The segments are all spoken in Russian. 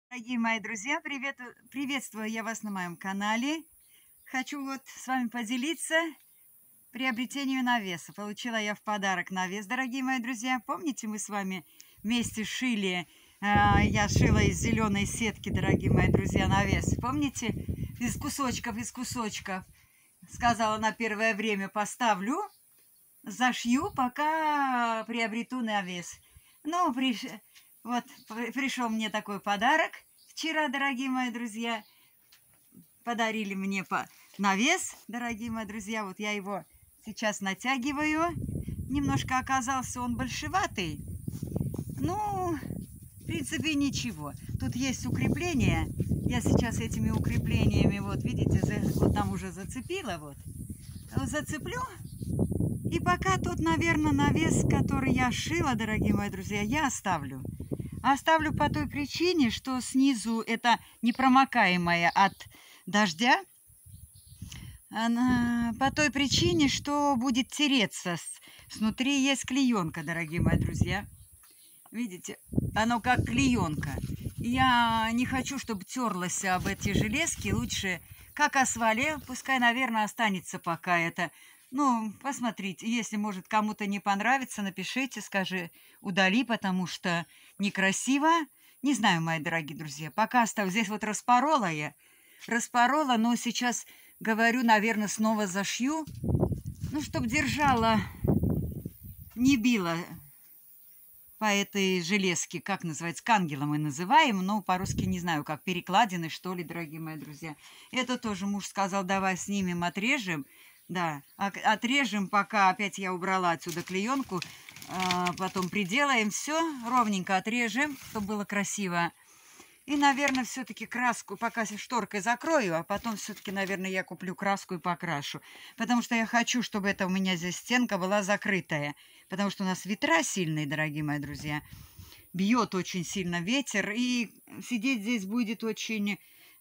Дорогие мои друзья, приветствую я вас на моем канале. Хочу с вами поделиться приобретением навеса. Получила я в подарок навес, дорогие мои друзья. Помните, мы с вами вместе шили, я шила из зеленой сетки, дорогие мои друзья, навес. Помните? Из кусочков. Сказала, на первое время поставлю, зашью, пока приобрету навес. Ну, пришел мне такой подарок вчера, дорогие мои друзья. Подарили мне навес, дорогие мои друзья. Вот я его сейчас натягиваю. Немножко оказался он большеватый. Ну, в принципе, ничего. Тут есть укрепления. Я сейчас этими укреплениями, вот видите, вот там уже зацепила. Зацеплю. И пока тут, наверное, навес, который я шила, дорогие мои друзья, я оставлю. Оставлю по той причине, что снизу это непромокаемое от дождя. По той причине, что будет тереться. Снутри есть клеенка, дорогие мои друзья. Видите, оно как клеенка. Я не хочу, чтобы терлось об эти железки. Лучше как асфальт. Пускай, наверное, останется пока это. Ну, посмотрите, если, может, кому-то не понравится, напишите, скажи, удали, потому что некрасиво. Не знаю, мои дорогие друзья, пока оставлю. Здесь вот распорола я. Распорола, но сейчас, говорю, наверное, снова зашью. Ну, чтобы держала, не била по этой железке, как называется, кангела мы называем, но по-русски не знаю, как перекладины, что ли, дорогие мои друзья. Это тоже муж сказал, давай снимем, отрежем. Да, отрежем, пока опять я убрала отсюда клеенку, потом приделаем все, ровненько отрежем, чтобы было красиво. И, наверное, все-таки краску пока шторкой закрою, а потом все-таки, наверное, я куплю краску и покрашу. Потому что я хочу, чтобы это у меня здесь стенка была закрытая. Потому что у нас ветра сильные, дорогие мои друзья. Бьет очень сильно ветер, и сидеть здесь будет очень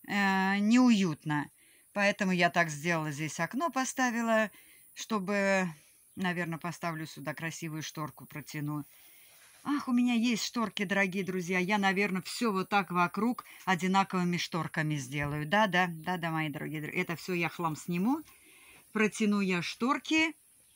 неуютно. Поэтому я так сделала, здесь окно поставила, чтобы, наверное, поставлю сюда красивую шторку, протяну. Ах, у меня есть шторки, дорогие друзья. Я, наверное, все вот так вокруг одинаковыми шторками сделаю. Да, мои дорогие друзья. Это все я хлам сниму, протяну я шторки.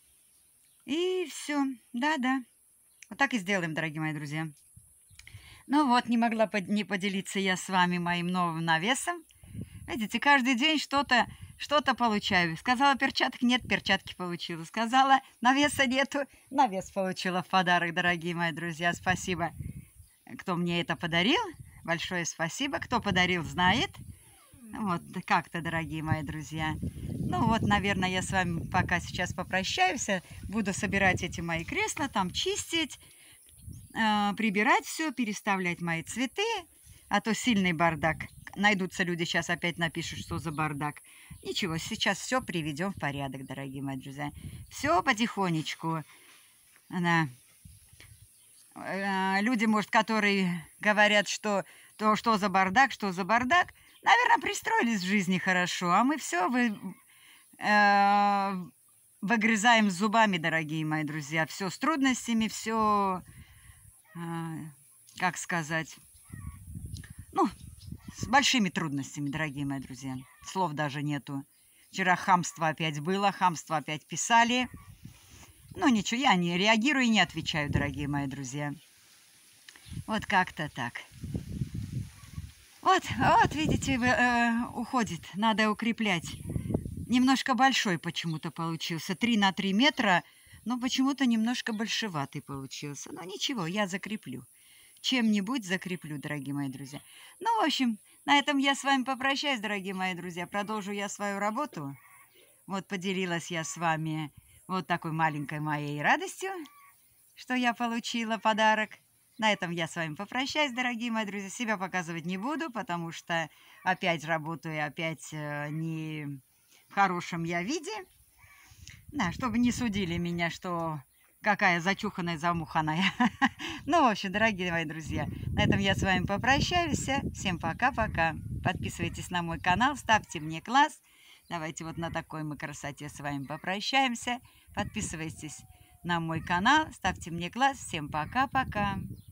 И все. Да. Вот так и сделаем, дорогие мои друзья. Ну вот, не могла не поделиться я с вами моим новым навесом. Видите, каждый день что-то получаю. Сказала, перчаток нет, перчатки получила. Сказала, навеса нету, навес получила в подарок, дорогие мои друзья. Спасибо, кто мне это подарил. Большое спасибо. Кто подарил, знает. Вот как-то, дорогие мои друзья. Ну вот, наверное, я с вами пока сейчас попрощаюсь. Буду собирать эти мои кресла, там чистить, прибирать все, переставлять мои цветы. А то сильный бардак. Найдутся люди, сейчас опять напишут, что за бардак. Ничего, сейчас все приведем в порядок, дорогие мои друзья. Все потихонечку. Люди, может, которые говорят, что за бардак, наверное, пристроились в жизни хорошо, а мы все выгрызаем зубами, дорогие мои друзья. Все с трудностями, все, как сказать... Ну, с большими трудностями, дорогие мои друзья. Слов даже нету. Вчера хамство опять было, хамство опять писали. Ну, ничего, я не реагирую и не отвечаю, дорогие мои друзья. Вот как-то так. Вот, видите, уходит. Надо укреплять. Немножко большой почему-то получился. 3 на 3 метра, но почему-то немножко большеватый получился. Но ничего, я закреплю. Чем-нибудь закреплю, дорогие мои друзья. Ну, в общем, на этом я с вами попрощаюсь, дорогие мои друзья. Продолжу я свою работу. Вот поделилась я с вами вот такой маленькой моей радостью, что я получила подарок. На этом я с вами попрощаюсь, дорогие мои друзья. Себя показывать не буду, потому что опять работаю, опять не в хорошем я виде. Да, чтобы не судили меня, что... Какая зачуханная, замуханная. Ну, в общем, дорогие мои друзья, на этом я с вами попрощаюсь. Всем пока-пока. Подписывайтесь на мой канал, ставьте мне класс. Давайте вот на такой мы красоте с вами попрощаемся. Подписывайтесь на мой канал, ставьте мне класс. Всем пока-пока.